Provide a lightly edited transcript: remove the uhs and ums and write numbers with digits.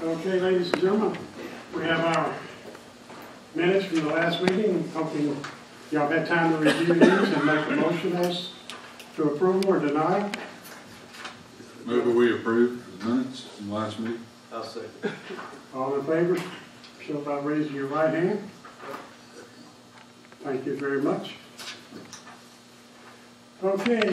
Okay, ladies and gentlemen, we have our minutes from the last meeting. Hoping y'all had time to review these and make a motion as to approve or deny. Move that we approve the minutes from last meeting. I'll second. All in favor, show by raising your right hand. Thank you very much. Okay,